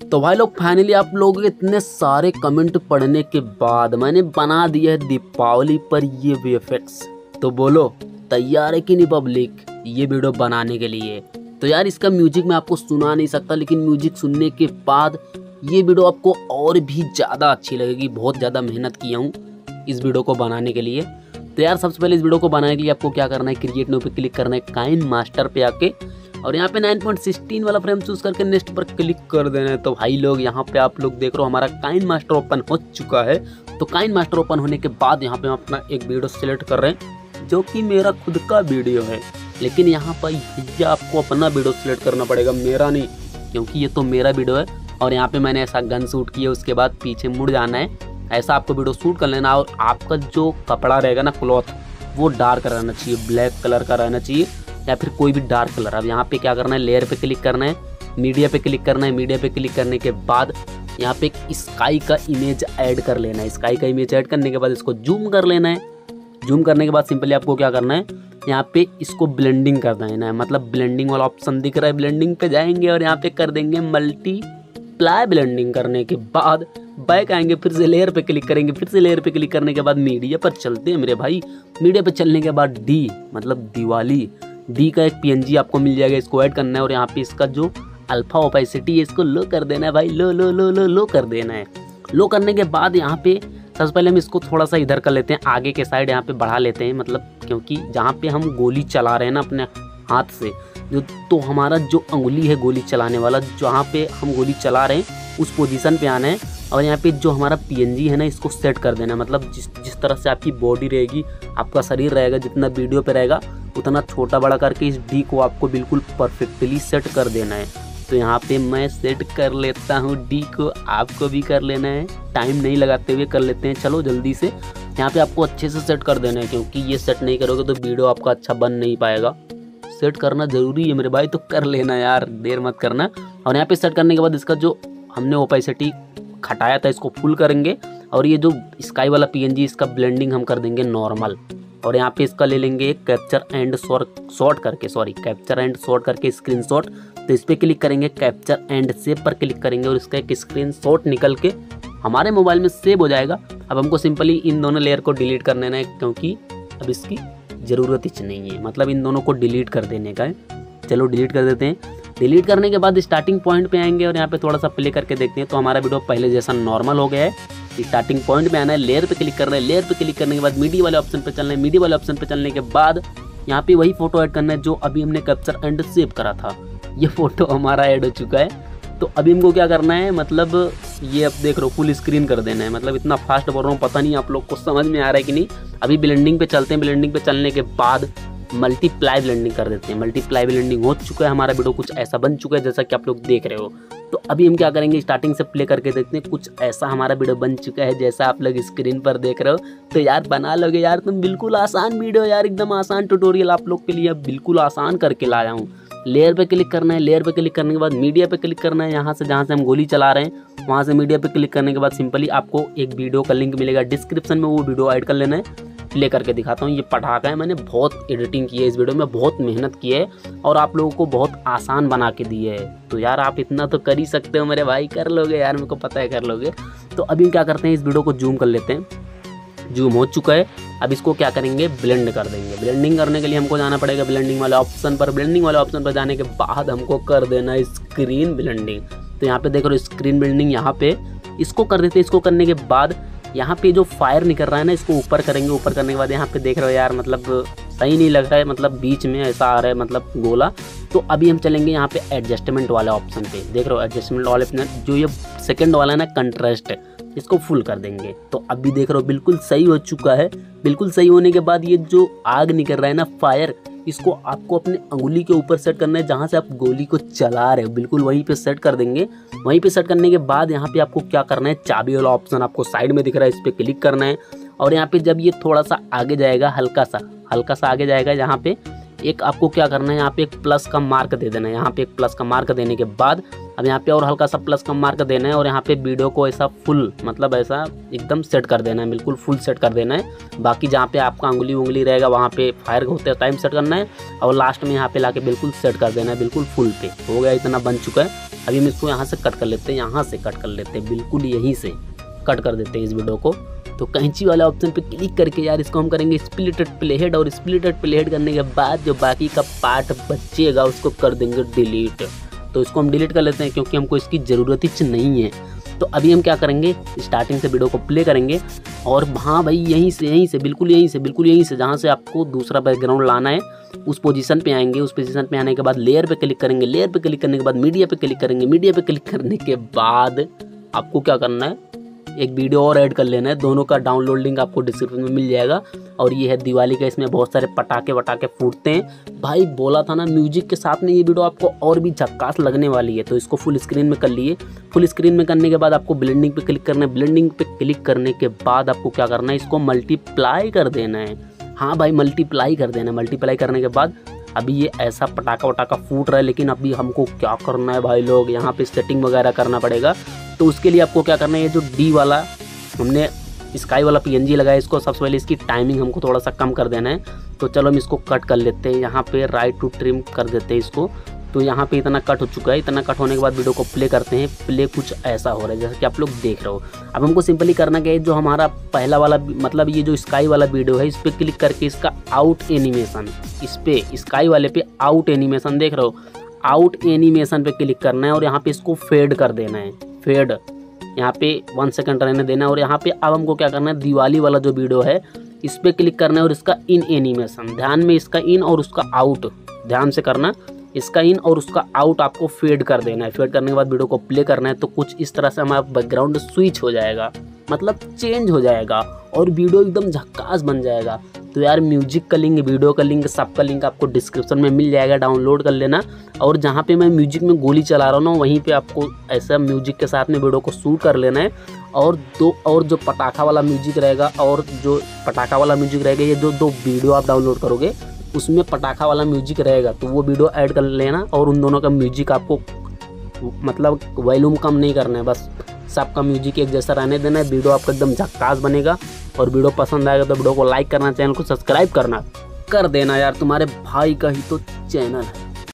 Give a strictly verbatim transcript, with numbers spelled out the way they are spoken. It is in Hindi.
तो भाई लोग फाइनली आप लोगों के इतने सारे कमेंट पढ़ने के बाद मैंने बना दिया है दीपावली पर ये वीएफएक्स। तो बोलो तैयार है कि नहीं पब्लिक ये वीडियो बनाने के लिए। तो यार इसका म्यूजिक मैं आपको सुना नहीं सकता, लेकिन म्यूजिक सुनने के बाद ये वीडियो आपको और भी ज़्यादा अच्छी लगेगी। बहुत ज़्यादा मेहनत किया हूँ इस वीडियो को बनाने के लिए। तो यार सबसे पहले इस वीडियो को बनाने के लिए आपको क्या करना है, क्रिएट न्यू पे क्लिक करना है, काइन मास्टर पे आके और यहाँ पे नाइन पॉइंट सिक्सटीन वाला फ्रेम चूज करके नेक्स्ट पर क्लिक कर देना है। तो भाई लोग यहाँ पे आप लोग देख रहे हो हमारा काइन मास्टर ओपन हो चुका है। तो काइन मास्टर ओपन होने के बाद यहाँ पे हम अपना एक वीडियो सिलेक्ट कर रहे हैं जो कि मेरा खुद का वीडियो है, लेकिन यहाँ पर भैया आपको अपना वीडियो सिलेक्ट करना पड़ेगा, मेरा नहीं, क्योंकि ये तो मेरा वीडियो है। और यहाँ पे मैंने ऐसा गन शूट किया, उसके बाद पीछे मुड़ जाना है, ऐसा आपको वीडियो शूट कर लेना। और आपका जो कपड़ा रहेगा ना, क्लॉथ, वो डार्क रहना चाहिए, ब्लैक कलर का रहना चाहिए या फिर कोई भी डार्क कलर। अब यहाँ पे क्या करना है, लेयर पे क्लिक करना है, मीडिया पे क्लिक करना है। मीडिया पे क्लिक करने के बाद यहाँ पे एक स्काई का इमेज ऐड कर लेना है। स्काई का इमेज ऐड करने के बाद इसको जूम कर लेना है। जूम करने के बाद सिंपली आपको क्या करना है, यहाँ पे इसको ब्लेंडिंग कर देना है, मतलब ब्लेंडिंग वाला ऑप्शन दिख रहा है, ब्लेंडिंग पे जाएंगे और यहाँ पे कर देंगे मल्टीप्लाई। ब्लेंडिंग करने के बाद बैक आएंगे, फिर से लेयर पे क्लिक करेंगे, फिर से लेयर पे क्लिक करने के बाद मीडिया पर चलते हैं मेरे भाई। मीडिया पे चलने के बाद डी मतलब दिवाली, डी का एक पीएनजी आपको मिल जाएगा, इसको ऐड करना है और यहाँ पे इसका जो अल्फा ओपेसिटी है इसको लो कर देना है भाई, लो लो लो लो लो कर देना है। लो करने के बाद यहाँ पे सबसे पहले हम इसको थोड़ा सा इधर कर लेते हैं, आगे के साइड यहाँ पे बढ़ा लेते हैं, मतलब क्योंकि जहाँ पे हम गोली चला रहे हैं ना अपने हाथ से, जो तो हमारा जो अंगुली है गोली चलाने वाला, जहाँ पे हम गोली चला रहे हैं उस पोजीशन पे आना है। और यहाँ पे जो हमारा पीएनजी है ना इसको सेट कर देना है, मतलब जिस जिस तरह से आपकी बॉडी रहेगी, आपका शरीर रहेगा, जितना वीडियो पे रहेगा उतना छोटा बड़ा करके इस डी को आपको बिल्कुल परफेक्टली सेट कर देना है। तो यहाँ पे मैं सेट कर लेता हूँ डी को, आपको भी कर लेना है, टाइम नहीं लगाते हुए कर लेते हैं। चलो जल्दी से यहाँ पे आपको अच्छे से सेट कर देना है, क्योंकि ये सेट नहीं करोगे तो वीडियो आपका अच्छा बन नहीं पाएगा। सेट करना ज़रूरी है मेरे भाई, तो कर लेना यार, देर मत करना। और यहाँ पे सेट करने के बाद इसका जो हमने ओपेसिटी घटाया था इसको फुल करेंगे और ये जो स्काई वाला पीएनजी इसका ब्लेंडिंग हम कर देंगे नॉर्मल। और यहाँ पे इसका ले लेंगे कैप्चर एंड शॉर्ट करके, सॉरी कैप्चर एंड शॉर्ट करके स्क्रीनशॉट। तो इस पर क्लिक करेंगे, कैप्चर एंड सेव पर क्लिक करेंगे और इसका एक स्क्रीनशॉट निकल के हमारे मोबाइल में सेव हो जाएगा। अब हमको सिंपली इन दोनों लेयर को डिलीट कर देना है, क्योंकि अब इसकी ज़रूरत ही नहीं है, मतलब इन दोनों को डिलीट कर देने का है। चलो डिलीट कर देते हैं। डिलीट करने के बाद स्टार्टिंग पॉइंट पे आएंगे और यहाँ पे थोड़ा सा प्ले करके देखते हैं। तो हमारा वीडियो पहले जैसा नॉर्मल हो गया है। स्टार्टिंग पॉइंट पे आना है, लेयर पे क्लिक करना है, लेयर पे क्लिक करने के बाद मीडिया वाले ऑप्शन पे चलना है। मीडिया वाले ऑप्शन पे चलने के बाद यहाँ पे वही फोटो ऐड करना है जो अभी हमने कैप्चर एंड सेव करा था। ये फोटो हमारा ऐड हो चुका है। तो अभी हमको क्या करना है, मतलब ये अब देख रहे हो फुल स्क्रीन कर देना है। मतलब इतना फास्ट बोल रहा हूँ, पता नहीं आप लोग को समझ में आ रहा है कि नहीं। अभी ब्लेंडिंग पे चलते हैं, ब्लेंडिंग पे चलने के बाद मल्टीप्लाई ब्लेंडिंग कर देते हैं। मल्टीप्लाई ब्लेंडिंग हो चुका है, हमारा वीडियो कुछ ऐसा बन चुका है जैसा कि आप लोग देख रहे हो। तो अभी हम क्या करेंगे, स्टार्टिंग से प्ले करके देखते हैं। कुछ ऐसा हमारा वीडियो बन चुका है जैसा आप लोग स्क्रीन पर देख रहे हो। तो यार बना लोगे यार तुम, बिल्कुल आसान वीडियो यार, एकदम आसान ट्यूटोरियल आप लोग के लिए बिल्कुल आसान करके लाया हूँ। लेयर पे क्लिक करना है, लेयर पे क्लिक करने के बाद मीडिया पे क्लिक करना है। यहाँ से जहाँ से हम गोली चला रहे हैं वहाँ से मीडिया पे क्लिक करने के बाद सिंपली आपको एक वीडियो का लिंक मिलेगा डिस्क्रिप्शन में, वो वीडियो ऐड कर लेना है। प्ले करके दिखाता हूँ। ये पटाखा है, मैंने बहुत एडिटिंग की है इस वीडियो में, बहुत मेहनत की है और आप लोगों को बहुत आसान बना के दी है। तो यार आप इतना तो कर ही सकते हो मेरे भाई, कर लोगे यार, मेरे को पता है कर लोगे। तो अभी क्या करते हैं, इस वीडियो को जूम कर लेते हैं। जूम हो चुका है, अब इसको क्या करेंगे, ब्लेंड कर देंगे। ब्लेंडिंग करने के लिए हमको जाना पड़ेगा ब्लेंडिंग वाले ऑप्शन पर। ब्लेंडिंग वाले ऑप्शन पर जाने के बाद हमको कर देना है स्क्रीन ब्लेंडिंग। तो यहाँ पे देख रहे हो स्क्रीन ब्लेंडिंग, यहाँ पे इसको कर देते हैं। इसको करने के बाद यहाँ पे जो फायर निकल रहा है ना इसको ऊपर करेंगे। ऊपर करने के बाद यहाँ पे देख रहे हो यार, मतलब सही नहीं लग रहा है, मतलब बीच में ऐसा आ रहा है मतलब गोला। तो अभी हम चलेंगे यहाँ पे एडजस्टमेंट वाले ऑप्शन पे। देख रहे हो एडजस्टमेंट वाले जो ये सेकंड वाला है ना, कंट्रास्ट, इसको फुल कर देंगे। तो अभी देख रहे हो बिल्कुल सही हो चुका है। बिल्कुल सही होने के बाद ये जो आग निकल रहा है ना, फायर, इसको आपको अपने अंगुली के ऊपर सेट करना है, जहाँ से आप गोली को चला रहे हो बिल्कुल वहीं पे सेट कर देंगे। वहीं पे सेट करने के बाद यहाँ पे आपको क्या करना है, चाबी वाला ऑप्शन आपको साइड में दिख रहा है, इस पर क्लिक करना है। और यहाँ पे जब ये थोड़ा सा आगे जाएगा, हल्का सा हल्का सा आगे जाएगा, यहाँ पे एक आपको क्या करना है, यहाँ पे एक प्लस का मार्क दे देना है। यहाँ पे एक प्लस का मार्क देने के बाद अब यहाँ पे और हल्का सा प्लस का मार्क देना है और यहाँ पे वीडियो को ऐसा फुल, मतलब ऐसा एकदम सेट कर देना है, बिल्कुल फुल सेट कर देना है। बाकी जहाँ पे आपका उंगली उंगली रहेगा वहाँ पे फायर होते टाइम सेट करना है और लास्ट में यहाँ पे लाके बिल्कुल सेट कर देना है, बिल्कुल फुल पे। हो गया, इतना बन चुका है। अभी हम इसको यहाँ से कट कर लेते हैं, यहाँ से कट कर लेते हैं, बिल्कुल यहीं से कट कर देते हैं इस वीडियो को। तो कैंची वाले ऑप्शन पे क्लिक करके यार इसको हम करेंगे स्प्लिटेड प्लेहेड, और स्प्लिटेड प्लेहेड करने के बाद जो बाकी का पार्ट बचेगा उसको कर देंगे डिलीट। तो इसको हम डिलीट कर लेते हैं क्योंकि हमको इसकी ज़रूरत ही नहीं है। तो अभी हम क्या करेंगे, स्टार्टिंग से वीडियो को प्ले करेंगे और हाँ भाई यहीं से यहीं से बिल्कुल यहीं से बिल्कुल यहीं से जहाँ से आपको दूसरा बैकग्राउंड लाना है उस पोजीशन पे आएंगे। उस पोजीशन पे आने के बाद लेयर पे क्लिक करेंगे, लेयर पे क्लिक करने के बाद मीडिया पे क्लिक करेंगे, मीडिया पे क्लिक करने के बाद आपको क्या करना है, एक वीडियो और ऐड कर लेना है। दोनों का डाउनलोड लिंक आपको डिस्क्रिप्शन में मिल जाएगा। और ये है दिवाली का, इसमें बहुत सारे पटाखे वटाखे फूटते हैं भाई। बोला था ना म्यूजिक के साथ में ये वीडियो आपको और भी झक्कास लगने वाली है। तो इसको फुल स्क्रीन में कर लिए। फुल स्क्रीन में करने के बाद आपको ब्लेंडिंग पे क्लिक करना है। ब्लेंडिंग पे क्लिक करने के बाद आपको क्या करना है, इसको मल्टीप्लाई कर देना है। हाँ भाई मल्टीप्लाई कर देना है। मल्टीप्लाई करने के बाद अभी ये ऐसा पटाखा वटाखा फूट रहा है, लेकिन अभी हमको क्या करना है भाई लोग, यहाँ पे सेटिंग वगैरह करना पड़ेगा। तो उसके लिए आपको क्या करना है, ये जो डी वाला हमने स्काई वाला पीएनजी लगाया, इसको सबसे पहले इसकी टाइमिंग हमको थोड़ा सा कम कर देना है। तो चलो हम इसको कट कर लेते हैं, यहाँ पे राइट टू ट्रिम कर देते हैं इसको। तो यहाँ पे इतना कट हो चुका है। इतना कट होने के बाद वीडियो को प्ले करते हैं। प्ले कुछ ऐसा हो रहा है जैसा कि आप लोग देख रहे हो। अब हमको सिंपली करना क्या है, जो हमारा पहला वाला मतलब ये जो स्काई वाला वीडियो है इस पर क्लिक करके इसका आउट एनिमेशन, इस पे स्काई वाले पे आउट एनिमेशन देख रहे हो, आउट एनिमेशन पे क्लिक करना है और यहाँ पे इसको फेड कर देना है। फेड यहाँ पे वन सेकंड रहने देना है। और यहाँ पे अब हमको क्या करना है, दिवाली वाला जो वीडियो है इस पे क्लिक करना है और इसका इन एनिमेशन, ध्यान में इसका इन और उसका आउट ध्यान से करना, इसका इन और उसका आउट आपको फेड कर देना है। फेड करने के बाद वीडियो को प्ले करना है। तो कुछ इस तरह से हमारा बैकग्राउंड स्विच हो जाएगा, मतलब चेंज हो जाएगा और वीडियो एकदम झक्कास बन जाएगा। तो यार म्यूजिक का लिंक, वीडियो का लिंक, सबका लिंक आपको डिस्क्रिप्शन में मिल जाएगा, डाउनलोड कर लेना। और जहाँ पे मैं म्यूजिक में गोली चला रहा हूँ ना वहीं पे आपको ऐसा म्यूजिक के साथ में वीडियो को शूट कर लेना है। और दो और जो पटाखा वाला म्यूजिक रहेगा और जो पटाखा वाला म्यूजिक रहेगा, ये जो दो वीडियो आप डाउनलोड करोगे उसमें पटाखा वाला म्यूजिक रहेगा, तो वो वीडियो ऐड कर लेना। और उन दोनों का म्यूजिक आपको मतलब वॉल्यूम कम नहीं करना है, बस सबका म्यूजिक एक जैसा रहने देना है। वीडियो आपका एकदम झक्कास बनेगा। और वीडियो पसंद आएगा तो वीडियो को लाइक करना, चैनल को सब्सक्राइब करना कर देना यार, तुम्हारे भाई का ही तो चैनल है।